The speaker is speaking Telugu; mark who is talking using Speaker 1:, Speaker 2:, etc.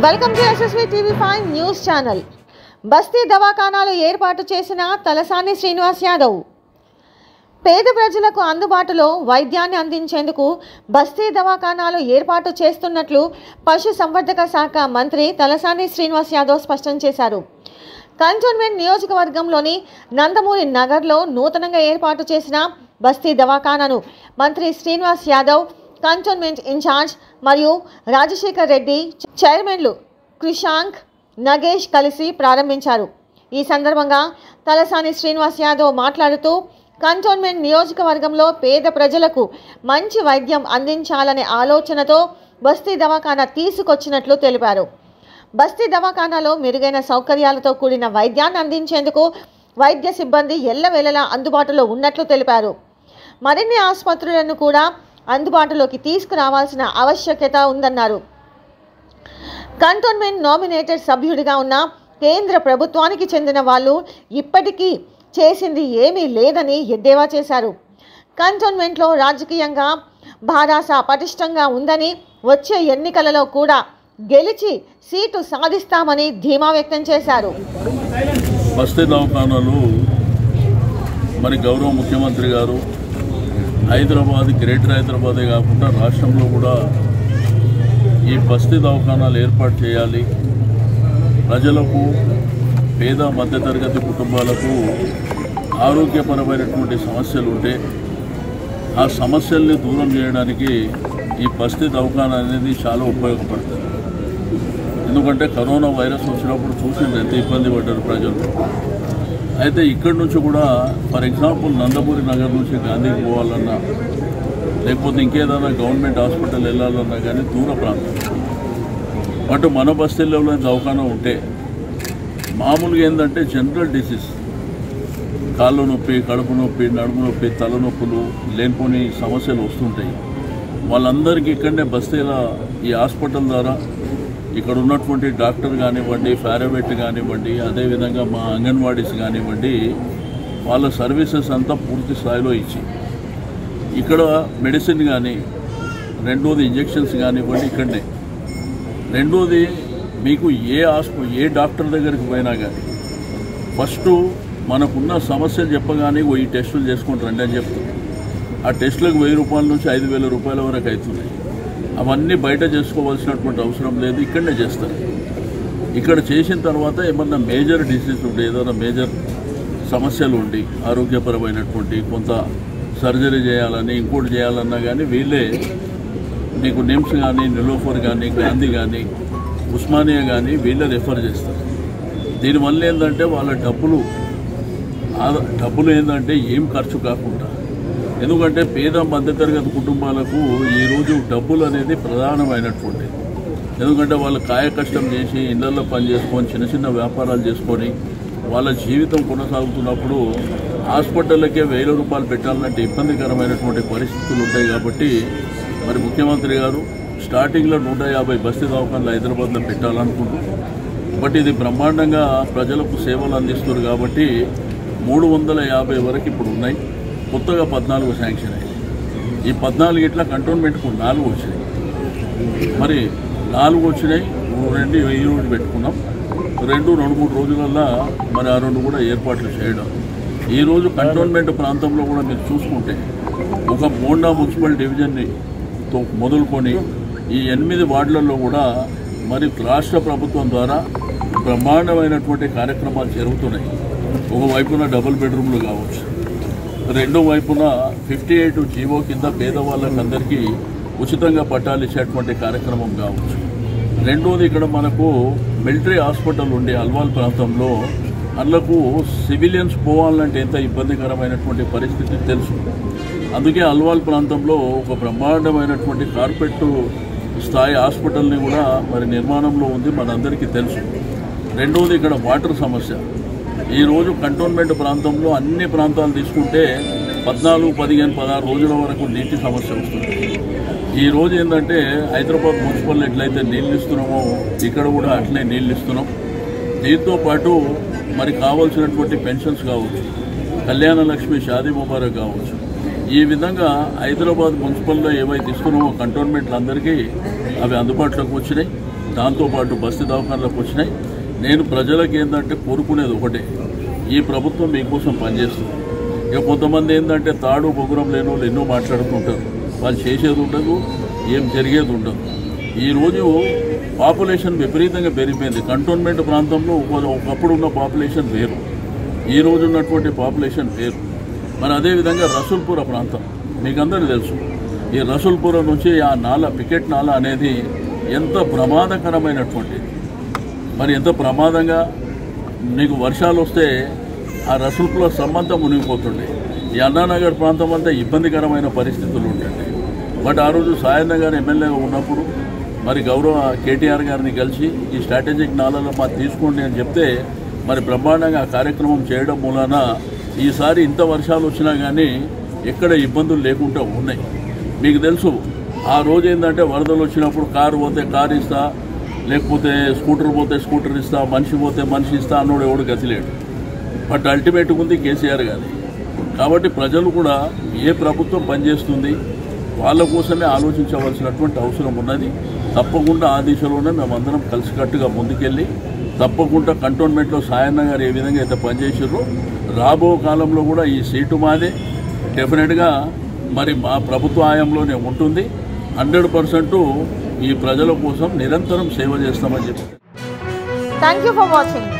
Speaker 1: Welcome to SSV TV five news channel. బస్తీ దవాఖానాలు ఏర్పాటు చేసిన తలసాని శ్రీనివాస్ యాదవ్. పేద ప్రజలకు అందుబాటులో వైద్యాన్ని అందించేందుకు బస్తీ దవాఖానాలు ఏర్పాటు చేస్తున్నట్లు పశు సంవర్ధక శాఖ మంత్రి తలసాని శ్రీనివాస్ యాదవ్ స్పష్టం చేశారు. కంటోన్మెంట్ నియోజకవర్గంలోని నందమూరి నగర్లో నూతనంగా ఏర్పాటు చేసిన బస్తీ దవాఖానాను మంత్రి శ్రీనివాస్ యాదవ్, కంటోన్మెంట్ ఇన్ఛార్జ్ మరియు రాజశేఖర్ రెడ్డి, చైర్మన్లు కృషాంక్, నగేష్ కలిసి ప్రారంభించారు. ఈ సందర్భంగా తలసాని శ్రీనివాస్ యాదవ్ మాట్లాడుతూ కంటోన్మెంట్ నియోజకవర్గంలో పేద ప్రజలకు మంచి వైద్యం అందించాలనే ఆలోచనతో బస్తీ దవాఖానా తీసుకొచ్చినట్లు తెలిపారు. బస్తీ దవాఖానాలో మెరుగైన సౌకర్యాలతో కూడిన వైద్యాన్ని అందించేందుకు వైద్య సిబ్బంది ఎల్లవేళలా అందుబాటులో ఉన్నట్లు తెలిపారు. మరిన్ని ఆసుపత్రులను కూడా అందుబాటులోకి తీసుకురావాల్సిన ఆవశ్యకత ఉందన్నారు. కంటోన్మెంట్ నామినేటెడ్ సభ్యుడిగా ఉన్న కేంద్ర ప్రభుత్వానికి చెందిన వాళ్ళు ఇప్పటికీ చేసింది ఏమీ లేదని ఎద్దేవా చేశారు. కంటోన్మెంట్లో రాజకీయంగా భారాస పటిష్టంగా ఉందని, వచ్చే ఎన్నికలలో కూడా గెలిచి సీటు సాధిస్తామని ధీమా వ్యక్తం చేశారు.
Speaker 2: బస్తీ దవాఖానాలు మరి గౌరవ ముఖ్యమంత్రి గారు హైదరాబాద్, గ్రేటర్ హైదరాబాదే కాకుండా రాష్ట్రంలో కూడా ఈ బస్తీ దవాఖానాలు ఏర్పాటు చేయాలి, ప్రజలకు, పేద మధ్యతరగతి కుటుంబాలకు ఆరోగ్యపరమైనటువంటి సమస్యలు ఉంటే ఆ సమస్యల్ని దూరం చేయడానికి ఈ బస్తీ దవాఖానా అనేది చాలా ఉపయోగపడుతుంది. ఎందుకంటే కరోనా వైరస్ వచ్చినప్పుడు చూసింది ఎంత ఇబ్బంది పడ్డారు ప్రజలు. అయితే ఇక్కడి నుంచి కూడా ఫర్ ఎగ్జాంపుల్ నందమూరి నగర్ నుంచి గాంధీకి పోవాలన్నా, లేకపోతే ఇంకేదైనా గవర్నమెంట్ హాస్పిటల్ వెళ్ళాలన్నా కానీ దూర ప్రాంతం. బట్ మన బస్తీల్లో దవాఖానా ఉంటే మామూలుగా ఏంటంటే జనరల్ డిసీజ్, కాళ్ళు నొప్పి, కడుపు నొప్పి, నడుము నొప్పి, తలనొప్పులు, లేనిపోని సమస్యలు వస్తుంటాయి. వాళ్ళందరికీ ఇక్కడనే బస్తీల ఈ హాస్పిటల్ ద్వారా ఇక్కడ ఉన్నటువంటి డాక్టర్ కానివ్వండి, పారామెడిక్ కానివ్వండి, అదేవిధంగా మా అంగన్వాడీస్ కానివ్వండి, వాళ్ళ సర్వీసెస్ అంతా పూర్తి స్థాయిలో ఇచ్చి ఇక్కడ మెడిసిన్ కానీ, రెండోది ఇంజెక్షన్స్ కానివ్వండి ఇక్కడనే. రెండోది మీకు ఏ డాక్టర్ దగ్గరికి పోయినా కానీ ఫస్ట్ మనకున్న సమస్యలు చెప్పగానే ఈ టెస్టులు చేసుకొని రండి అని చెప్తారు. ఆ టెస్టులకు 1000 రూపాయల నుంచి 5000 రూపాయల వరకు అవుతున్నాయి. అవన్నీ బయట చేసుకోవాల్సినటువంటి అవసరం లేదు, ఇక్కడనే చేస్తారు. ఇక్కడ చేసిన తర్వాత ఏమన్నా మేజర్ డిసీజ్ ఉండి, ఏదైనా మేజర్ సమస్యలు ఉండి, ఆరోగ్యపరమైనటువంటి కొంత సర్జరీ చేయాలని, ఇంకోటి చేయాలన్నా కానీ వీళ్ళే మీకు నిమ్స్ కానీ, నిలోఫర్ కానీ, గాంధీ కానీ, ఉస్మానియా కానీ వీళ్ళే రెఫర్ చేస్తారు. దీనివల్ల ఏంటంటే వాళ్ళ డబ్బులు ఏంటంటే ఏం ఖర్చు కాకుండా, ఎందుకంటే పేద మధ్యతరగతి కుటుంబాలకు ఈరోజు డబ్బులు అనేది ప్రధానమైనటువంటిది. ఎందుకంటే వాళ్ళు కాయ కష్టం చేసి ఇళ్లలో పని చేసుకొని చిన్న చిన్న వ్యాపారాలు చేసుకొని వాళ్ళ జీవితం కొనసాగుతున్నప్పుడు హాస్పిటళ్ళకే 1000 రూపాయలు పెట్టాలంటే ఇబ్బందికరమైనటువంటి పరిస్థితులు ఉంటాయి. కాబట్టి మరి ముఖ్యమంత్రి గారు స్టార్టింగ్లో 150 బస్తీ దవాఖానాలు హైదరాబాద్లో పెట్టాలనుకుంటున్నారు. బట్ ఇది బ్రహ్మాండంగా ప్రజలకు సేవలు అందిస్తున్నారు కాబట్టి 350 వరకు ఇప్పుడు ఉన్నాయి. కొత్తగా 14 శాంక్షన్ అయ్యాయి. ఈ 14 ఇట్లా కంటోన్మెంట్కు 4 వచ్చినాయి. మరి 4 వచ్చినాయి, 2 ఈ రోజు పెట్టుకున్నాం. 2-3 రోజులల్లో మరి ఆ 2 కూడా ఏర్పాట్లు చేయడం. ఈరోజు కంటోన్మెంట్ ప్రాంతంలో కూడా మీరు చూసుకుంటే ఒక మోండా మున్సిపల్ డివిజన్ని మొదలుకొని ఈ 8 వార్డులలో కూడా మరి రాష్ట్ర ప్రభుత్వం ద్వారా బ్రహ్మాండమైనటువంటి కార్యక్రమాలు జరుగుతున్నాయి. ఒకవైపున డబుల్ బెడ్రూమ్లు కావచ్చు, రెండో వైపున 58 జీవో కింద పేదవాళ్ళకందరికీ ఉచితంగా పట్టాలు ఇచ్చేటువంటి కార్యక్రమం కావచ్చు. రెండోది ఇక్కడ మనకు మిలిటరీ హాస్పిటల్ ఉండే అల్వాల్ ప్రాంతంలో అందుకు సివిలియన్స్ పోవాలంటే ఎంత ఇబ్బందికరమైనటువంటి పరిస్థితి తెలుసు. అందుకే అల్వాల్ ప్రాంతంలో ఒక బ్రహ్మాండమైనటువంటి కార్పొరేట్ స్థాయి హాస్పిటల్ని కూడా మరి నిర్మాణంలో ఉంది, మనందరికీ తెలుసు. రెండోది ఇక్కడ వాటర్ సమస్య. ఈరోజు కంటోన్మెంట్ ప్రాంతంలో అన్ని ప్రాంతాలు తీసుకుంటే 14, 15, 16 రోజుల వరకు నీటి సమస్య వస్తుంది. ఈరోజు ఏంటంటే హైదరాబాద్ మున్సిపల్ ఎట్లయితే నీళ్ళు ఇస్తున్నామో ఇక్కడ కూడా అట్లే నీళ్ళు ఇస్తున్నాం. దీంతో పాటు మరి కావాల్సినటువంటి పెన్షన్స్ కావచ్చు, కళ్యాణ లక్ష్మి, షాదీ ముబారక్ కావచ్చు, ఈ విధంగా హైదరాబాద్ మున్సిపల్లో ఏవైతే ఇస్తున్నామో కంటోన్మెంట్లందరికీ అవి అందుబాటులోకి వచ్చినాయి. దాంతోపాటు బస్తీ దవాఖానలకు వచ్చినాయి. నేను ప్రజలకు ఏంటంటే కోరుకునేది ఒకటే, ఈ ప్రభుత్వం మీకోసం పనిచేస్తుంది. ఇక కొంతమంది ఏంటంటే తాడు బొగురం లేని వాళ్ళు ఎన్నో మాట్లాడుతుంటారు, వాళ్ళు చేసేది ఉండదు, ఏం జరిగేది ఉండదు. ఈరోజు పాపులేషన్ విపరీతంగా పెరిగిపోయింది. కంటోన్మెంట్ ప్రాంతంలో ఒకప్పుడు ఉన్న పాపులేషన్ వేరు, ఈ రోజు ఉన్నటువంటి పాపులేషన్ వేరు. మరి అదేవిధంగా రసూల్పుర ప్రాంతం మీకు అందరికీ తెలుసు. ఈ రసూల్పుర నుంచి ఆ నాలా పికెట్ నాలా అనేది ఎంత ప్రమాదకరమైనటువంటిది. మరి ఎంత ప్రమాదంగా నీకు వర్షాలు వస్తే ఆ రసూల్పుర సమ్మంతా మునిగిపోతుండే. ఈ అన్నానగర్ ప్రాంతం అంతా ఇబ్బందికరమైన పరిస్థితులు ఉంటుండే. బట్ ఆ రోజు సాయన్న గారు ఎమ్మెల్యేగా ఉన్నప్పుడు మరి గౌరవ కేటీఆర్ గారిని కలిసి ఈ స్ట్రాటజిక్ నాలలో తీసుకోండి అని చెప్తే మరి బ్రహ్మాండంగా ఆ కార్యక్రమం చేయడం మూలాన ఈసారి ఇంత వర్షాలు వచ్చినా కానీ ఎక్కడ ఇబ్బందులు లేకుండా ఉన్నాయి. మీకు తెలుసు ఆ రోజు ఏంటంటే వరదలు వచ్చినప్పుడు కారు పోతే కారు ఇస్తా, లేకపోతే స్కూటర్ పోతే స్కూటర్ ఇస్తా, మనిషి పోతే మనిషి ఇస్తా అన్నోడు ఎవడు గతిలేడు. బట్ అల్టిమేట్గా ఉంది కేసీఆర్ గారి. కాబట్టి ప్రజలు కూడా ఏ ప్రభుత్వం పనిచేస్తుంది వాళ్ళ కోసమే ఆలోచించవలసినటువంటి అవసరం ఉన్నది. తప్పకుండా ఆ దిశలోనే మేమందరం కలిసికట్టుగా ముందుకెళ్ళి తప్పకుండా కంటోన్మెంట్లో సాయన్న గారు ఏ విధంగా అయితే పనిచేసారో రాబో కాలంలో కూడా ఈ సీటు మాదే డెఫినెట్గా మరి మా ప్రభుత్వ హయాంలోనే ఉంటుంది. 100% ఈ ప్రజల కోసం నిరంతరం సేవ చేస్తామని చెప్పి.
Speaker 1: Thank you for watching.